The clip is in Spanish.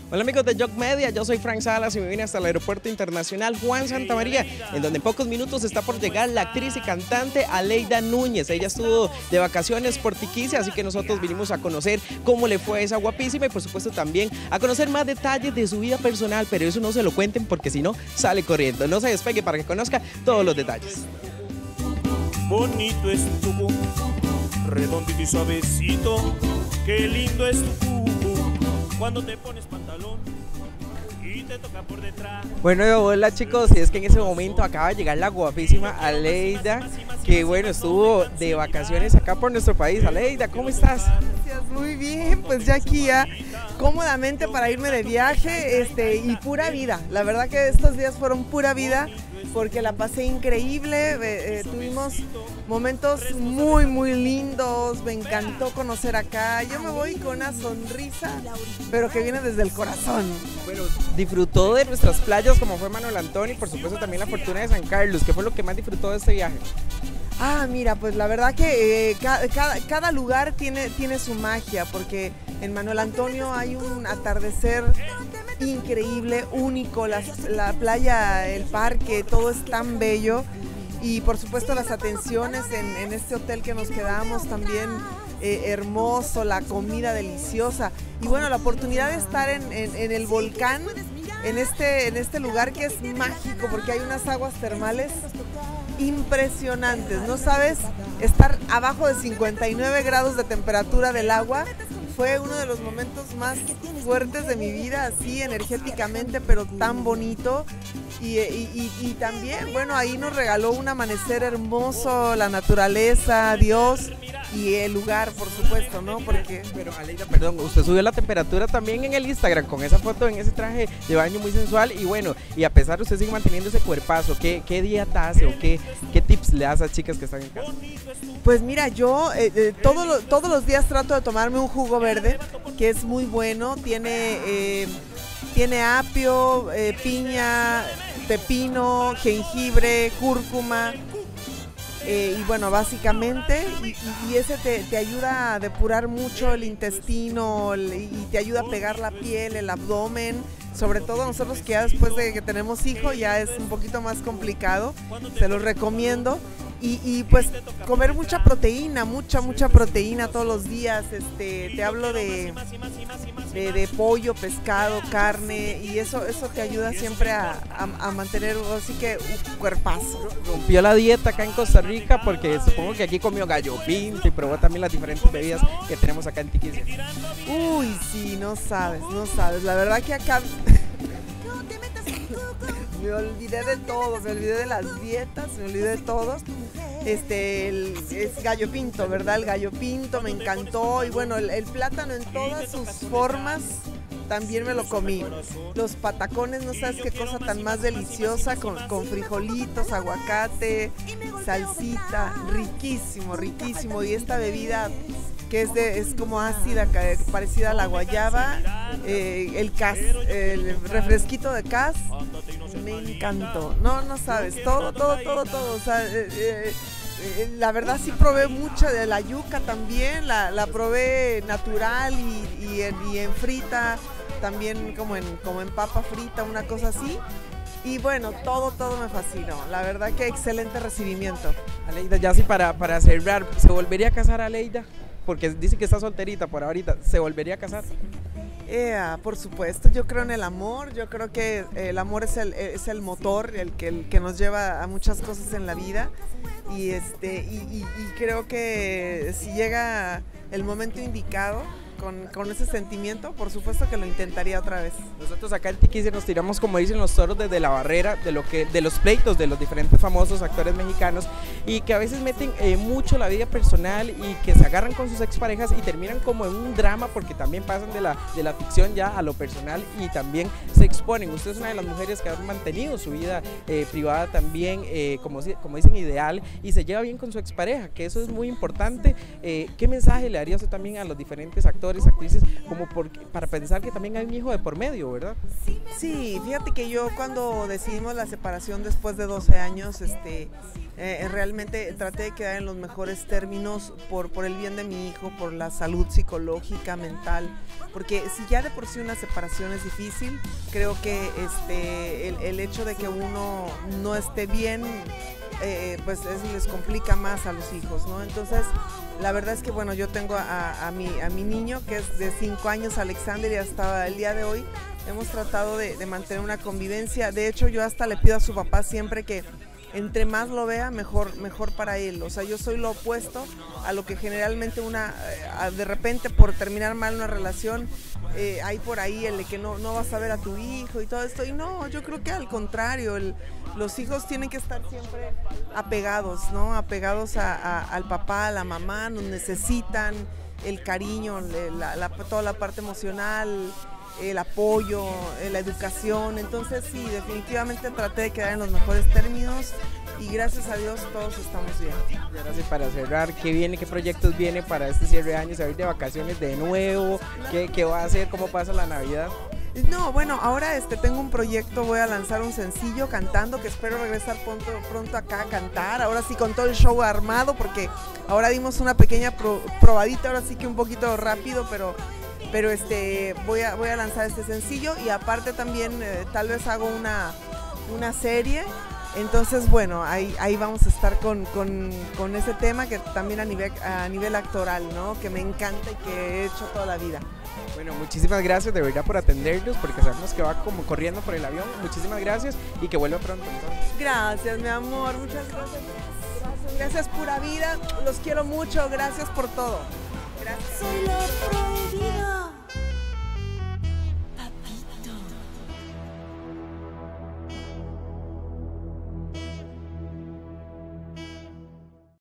Hola amigos de Jog Media, yo soy Frank Salas y me vine hasta el Aeropuerto Internacional Juan Santamaría, en donde en pocos minutos está por llegar la actriz y cantante Aleida Núñez. Ella estuvo de vacaciones por Tiquicia, así que nosotros vinimos a conocer cómo le fue a esa guapísima y por supuesto también a conocer más detalles de su vida personal, pero eso no se lo cuenten porque si no, sale corriendo. No se despegue para que conozca todos los detalles. Bonito es tu cucu, redondito y suavecito, qué lindo es tu cucu, cuando te pones pantalón y te toca por detrás. Bueno, hola chicos, y es que en ese momento acaba de llegar la guapísima Aleida, que bueno, estuvo de vacaciones acá por nuestro país. Aleida, ¿cómo estás? Gracias, muy bien, pues ya aquí cómodamente para irme de viaje y pura vida. La verdad que estos días fueron pura vida porque la pasé increíble, tuvimos momentos muy lindos, me encantó conocer acá. Yo me voy con una sonrisa, pero que viene desde el corazón. Bueno, disfrutó de nuestras playas como fue Manuel Antonio y por supuesto también la Fortuna de San Carlos. ¿Qué fue lo que más disfrutó de este viaje? Mira, pues la verdad que cada lugar tiene su magia, porque en Manuel Antonio hay un atardecer increíble, único, la playa, el parque, todo es tan bello y por supuesto las atenciones en este hotel que nos quedamos también hermoso, la comida deliciosa y bueno, la oportunidad de estar en el volcán, en este lugar que es mágico porque hay unas aguas termales impresionantes, no sabes, estar abajo de 59 grados de temperatura del agua fue uno de los momentos más fuertes de mi vida, así energéticamente, pero tan bonito. Y también, bueno, ahí nos regaló un amanecer hermoso, la naturaleza, Dios y el lugar, por supuesto, ¿no? Porque... Pero Aleida, perdón, usted subió la temperatura también en el Instagram con esa foto en ese traje de baño muy sensual y bueno, y a pesar de usted sigue manteniendo ese cuerpazo, ¿qué dieta hace o qué tips le das a chicas que están en casa? Pues mira, yo todos los días trato de tomarme un jugo verde, que es muy bueno, tiene apio, piña, pepino, jengibre, cúrcuma, y bueno, básicamente, y ese te ayuda a depurar mucho el intestino y te ayuda a pegar la piel, el abdomen, sobre todo nosotros que ya después de que tenemos hijo ya es un poquito más complicado, se los recomiendo. Y pues comer mucha proteína, mucha proteína todos los días, te hablo de pollo, pescado, carne y eso te ayuda siempre a mantener así que un cuerpazo. Rompió la dieta acá en Costa Rica porque supongo que aquí comió gallo pinto y probó también las diferentes bebidas que tenemos acá en Tiquicia. Uy, sí, no sabes, la verdad que acá... Me olvidé de todo, me olvidé de las dietas, me olvidé de todo. Es gallo pinto, ¿verdad? El gallo pinto me encantó y bueno, el plátano en todas sus formas también me lo comí. Los patacones, no sabes qué cosa tan más deliciosa, con frijolitos, aguacate, salsita, riquísimo. Y esta bebida que es como ácida, parecida a la guayaba, el refresquito de cas, me encantó. No sabes, todo. O sea, la verdad sí probé mucha de la yuca también, la probé natural y en frita, también como en papa frita, una cosa así. Y bueno, todo me fascinó. La verdad que excelente recibimiento. Aleida, ya sí para cerrar, ¿se volvería a casar Aleida? Porque dice que está solterita por ahorita, ¿se volvería a casar? Por supuesto, yo creo en el amor, yo creo que el amor es el motor, el que nos lleva a muchas cosas en la vida y creo que si llega el momento indicado, con ese sentimiento, por supuesto que lo intentaría otra vez. Nosotros acá en Tiquicia nos tiramos, como dicen los toros, desde la barrera de los pleitos de los diferentes famosos actores mexicanos y que a veces meten mucho la vida personal y que se agarran con sus exparejas y terminan como en un drama porque también pasan de la ficción ya a lo personal y también se exponen. Usted es una de las mujeres que ha mantenido su vida privada también, como dicen, ideal y se lleva bien con su expareja, que eso es muy importante. ¿Qué mensaje le daría usted también a los diferentes actores actores, actrices, como para pensar que también hay un hijo de por medio, ¿verdad? Sí, fíjate que yo cuando decidimos la separación después de 12 años, realmente traté de quedar en los mejores términos por el bien de mi hijo, por la salud psicológica, mental, porque si ya de por sí una separación es difícil, creo que el hecho de que uno no esté bien, pues les complica más a los hijos, ¿no? Entonces, la verdad es que bueno, yo tengo a mi niño que es de 5 años, Alexander, y hasta el día de hoy hemos tratado de mantener una convivencia. De hecho, yo hasta le pido a su papá siempre que entre más lo vea, mejor para él. O sea, yo soy lo opuesto a lo que generalmente de repente por terminar mal una relación, hay por ahí el de que no vas a ver a tu hijo y todo esto. Y no, yo creo que al contrario, los hijos tienen que estar siempre apegados, ¿no? Apegados al papá, a la mamá, nos necesitan el cariño, toda la parte emocional, el apoyo, la educación. Entonces sí, definitivamente traté de quedar en los mejores términos y gracias a Dios todos estamos bien. Gracias. Para cerrar, ¿qué proyectos viene para este cierre de año? ¿Se va a ir de vacaciones de nuevo? ¿Qué va a hacer? ¿Cómo pasa la Navidad? No, bueno, ahora tengo un proyecto, voy a lanzar un sencillo cantando, que espero regresar pronto acá a cantar, ahora sí con todo el show armado, porque ahora dimos una pequeña probadita, ahora sí que un poquito rápido, pero voy a lanzar este sencillo y aparte también tal vez hago una serie. Entonces bueno, ahí vamos a estar con ese tema que también a nivel actoral, ¿no? Que me encanta y que he hecho toda la vida. Bueno, muchísimas gracias de verdad por atendernos, porque sabemos que va como corriendo por el avión. Muchísimas gracias y que vuelva pronto. Entonces. Gracias, mi amor, muchas gracias. Gracias, pura vida, los quiero mucho, gracias por todo. Gracias. Soy la prohibida.